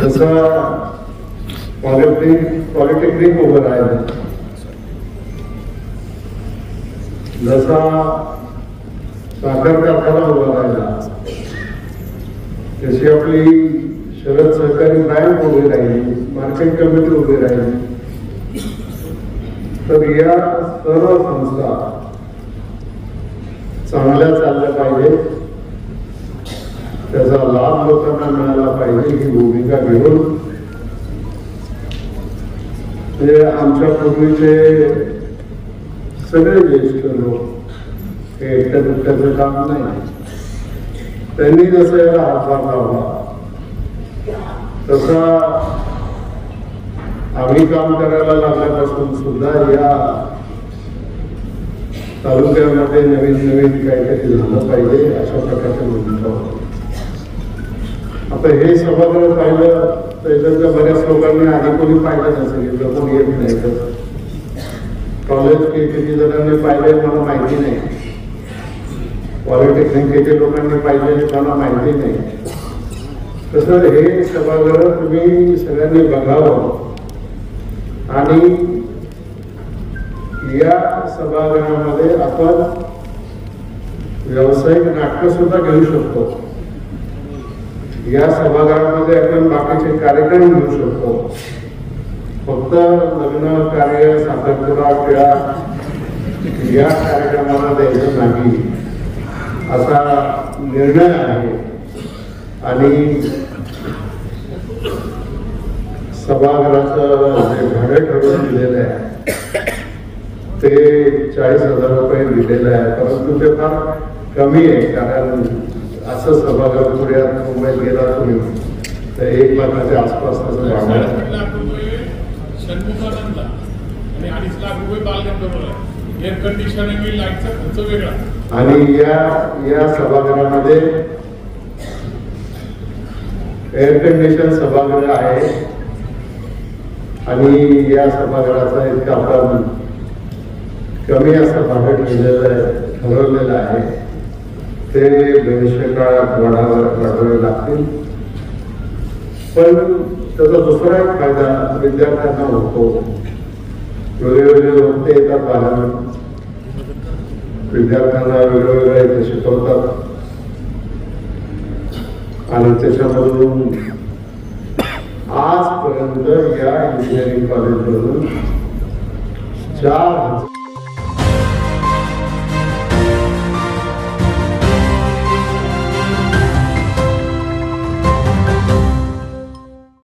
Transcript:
जसं पॉलिटेक्निक उभं राहिलं, जसा साखर कारखाना उभा राहिला, जशी आपली शरद सहकारी बँक उभी राहिली, मार्केट कमिटी उभी राहिली, तर या सर्व संस्था चांगल्या चालल्या पाहिजे, त्याचा लाभ लोकांना मिळाला पाहिजे ही भूमिका घेऊन म्हणजे आमच्या पूर्वीचे सगळे ज्येष्ठ लोक हे एकट्या दुसऱ्याचं काम नाही, त्यांनी जसं याला हातभार लावला तसा आम्ही काम करायला लागल्यापासून सुद्धा या तालुक्यामध्ये नवीन नवीन काहीतरी झालं पाहिजे अशा प्रकारचे भूमिका होते. आता हे सभागृह पाहिलं तर बऱ्याच लोकांनी आधी कोणी पाहिलं नसेल, कोण येत नाही, तर कॉलेज किती जणांनी पाहिले मला माहिती नाही, पॉलिटेक्निकचे लोकांनी पाहिले मला माहिती नाही. तसं हे सभागृह तुम्ही सगळ्यांनी बघावं आणि या सभागृहामध्ये आपण व्यावसायिक नाटक सुद्धा घेऊ शकतो. या सभागृहामध्ये आपण बाकीचे कार्यक्रम घेऊ शकतो. फक्त लग्न कार्य, साखरपुडा, खेळा या कार्यक्रमाला द्यायचं नाही असा निर्णय आहे. आणि सभागृहाचं जे भाडं ठरवून दिलेलं आहे ते 40,000 रुपये दिलेलं आहे, परंतु ते फार कमी आहे. कारण असं सभागृह पुण्यात मुंबईत गेला तुम्ही तर 1 लाखाच्या आसपास त्याचं भाडं आहे. आणि या सभागृहामध्ये एअर कंडिशन सभागृह आहे आणि या सभागृहाचा इतका आपण कमी असं भाडं ठरवलेलं आहे ते 200 काळात वाढवावे लागतील. पण त्याचा दुसरा एक फायदा विद्यार्थ्यांना होतो. वेगवेगळे लोक ते येतात बाहेर, विद्यार्थ्यांना वेगवेगळ्या इथे शिकवतात आणि त्याच्यामधून आजपर्यंत या इंजिनिअरिंग कॉलेजमधून 4,000